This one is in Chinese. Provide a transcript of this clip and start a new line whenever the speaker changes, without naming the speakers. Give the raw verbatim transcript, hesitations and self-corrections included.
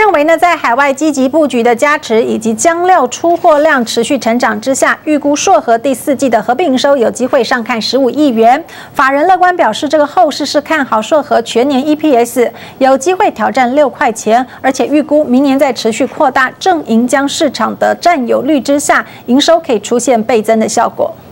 认为呢，在海外积极布局的加持以及浆料出货量持续成长之下，预估硕禾第四季的合并营收有机会上看十五亿元。法人乐观表示，这个后市是看好硕禾全年 E P S 有机会挑战六块钱，而且预估明年在持续扩大正银浆市场的占有率之下，营收可以出现倍增的效果。